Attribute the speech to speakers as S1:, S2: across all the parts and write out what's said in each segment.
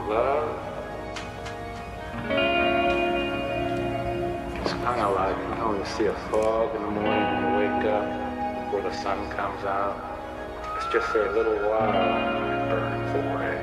S1: Love. It's kind of like, you know, when you see a fog in the morning when you wake up before the sun comes out. It's just for a little while and it burns away.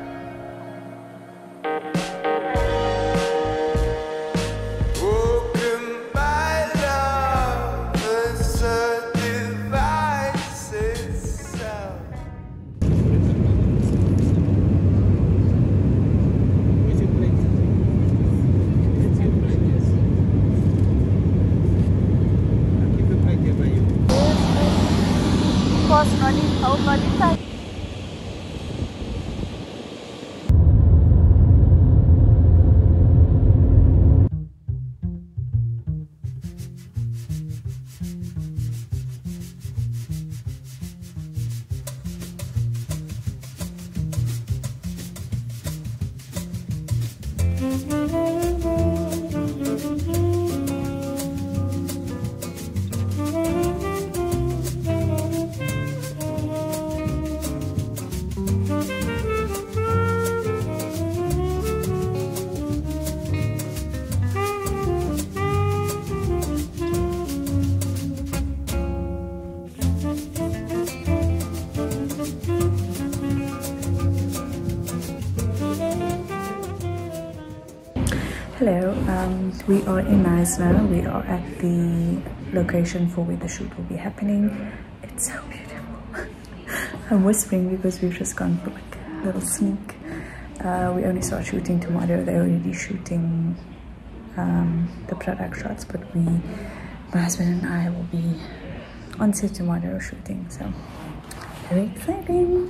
S2: Hello, we are in Knysna. We are at the location for where the shoot will be happening. It's so beautiful. I'm whispering because we've just gone for like a little sneak. We only start shooting tomorrow. They're already shooting the product shots, but my husband and I will be on set tomorrow shooting, so very exciting.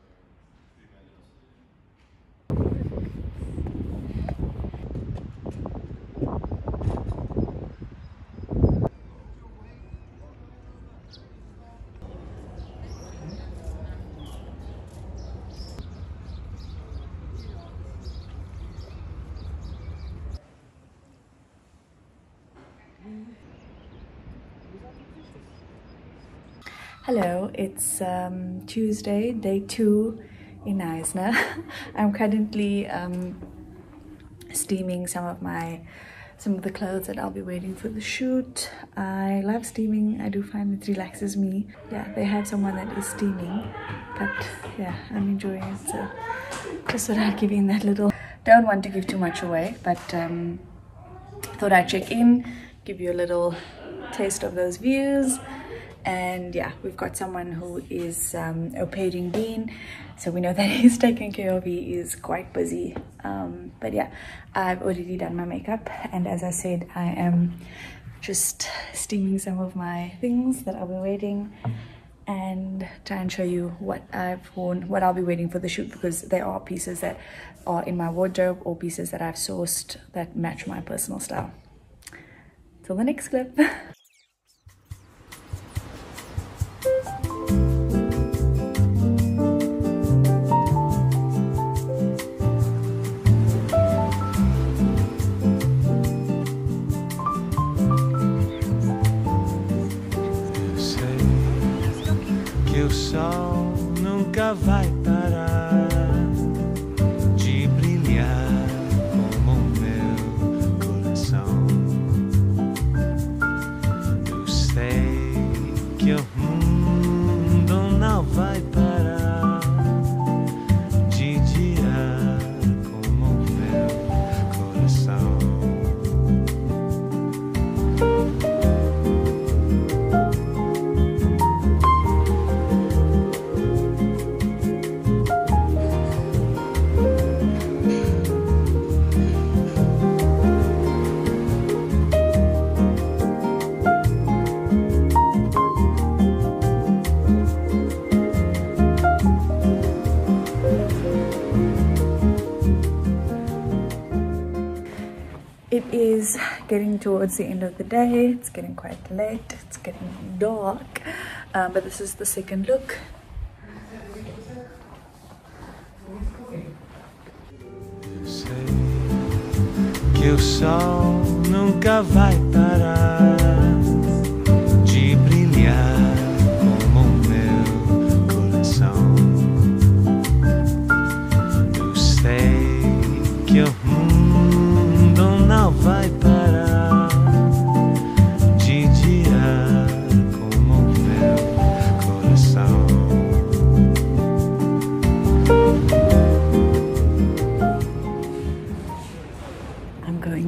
S2: Hello, it's Tuesday, day 2 in Knysna. I'm currently steaming some of the clothes that I'll be wearing for the shoot. I love steaming. I do find it relaxes me. Yeah, they have someone that is steaming, but yeah, I'm enjoying it. So just thought I'd give you that little. Don't want to give too much away, but thought I'd check in, give you a little taste of those views. And yeah, we've got someone who is au pairing Dean, so we know that he's taken care of. He is quite busy, but yeah, I've already done my makeup, and as I said, I am just steaming some of my things that I'll be wearing and try and show you what I've worn, what I'll be wearing for the shoot, because there are pieces that are in my wardrobe or pieces that I've sourced that match my personal style. Till the next clip.
S3: O sol nunca vai parar de brilhar como o meu coração. Eu sei que o mundo não vai parar de girar como o meu coração.
S2: It is getting towards the end of the day. It's getting quite late. It's getting dark. But this is the second look.
S3: Eu sei que o sol nunca vai parar de brilhar como o meu coração. Eu sei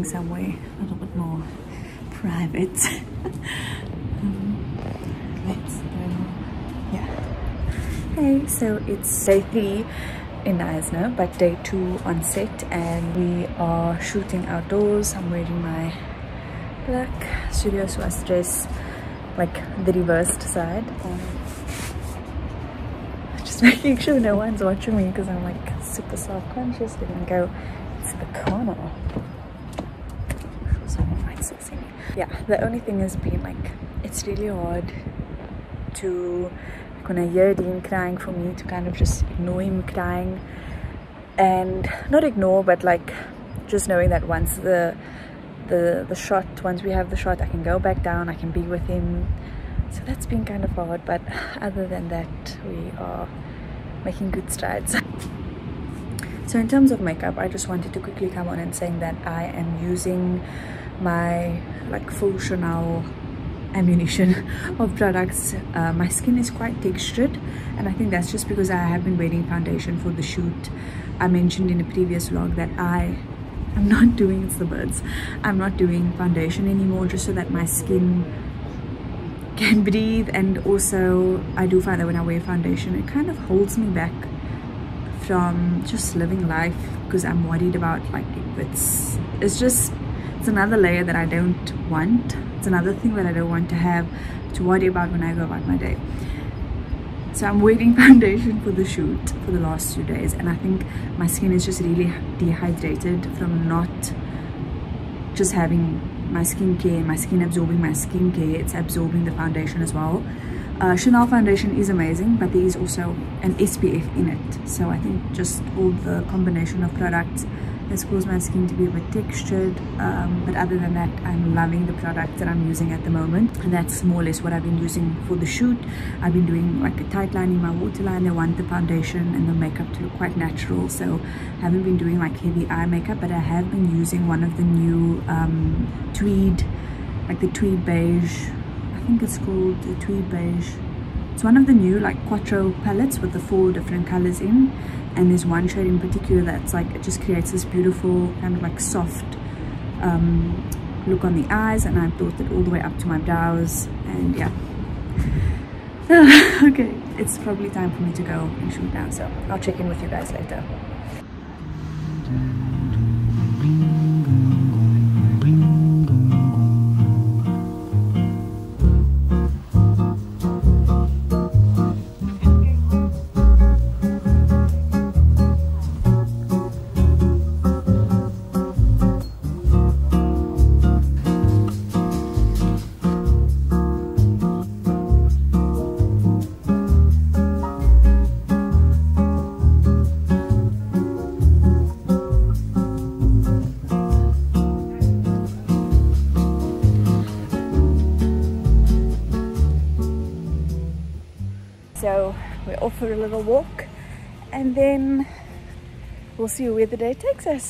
S2: somewhere a little bit more private. Let's go. Yeah. Hey, so it's day 3 in Eisner, but day 2 on set, and we are shooting outdoors. I'm wearing my black Studio Swas dress, like the reversed side. Just making sure no one's watching me because I'm like super self-conscious. Didn't go to the corner. Someone might still see me. Yeah, the only thing has been like, it's really hard to, like, when I hear Dean crying, for me to kind of just ignore him crying, and not ignore, but like just knowing that once the shot, once we have the shot, I can go back down, I can be with him. So that's been kind of hard, but other than that, we are making good strides. So in terms of makeup, I just wanted to quickly come on and saying that I am using my like full Chanel ammunition of products. My skin is quite textured, and I think that's just because I have been wearing foundation for the shoot. I mentioned in a previous vlog that I'm not doing, it's the birds, I'm not doing foundation anymore, just so that my skin can breathe. And also I do find that when I wear foundation, it kind of holds me back from just living life, because I'm worried about like it's another layer that I don't want. It's another thing that I don't want to have to worry about when I go about my day. So I'm wearing foundation for the shoot for the last 2 days, and I think my skin is just really dehydrated from not just having my skincare, my skin absorbing my skincare, it's absorbing the foundation as well. Chanel foundation is amazing, but there is also an SPF in it, so I think just all the combination of products has caused my skin to be a bit textured, but other than that, I'm loving the product that I'm using at the moment, and that's more or less what I've been using for the shoot. I've been doing like a tight line in my waterline. I want the foundation and the makeup to look quite natural, so I haven't been doing like heavy eye makeup, but I have been using one of the new tweed, like the tweed beige, I think it's called the tweed beige. It's one of the new like Quattro palettes with the 4 different colors in, and there's one shade in particular that's like, it just creates this beautiful kind of like soft look on the eyes, and I've brought it all the way up to my brows, and yeah. Okay, it's probably time for me to go and shoot now, so I'll check in with you guys later. So we're off for a little walk, and then we'll see where the day takes us.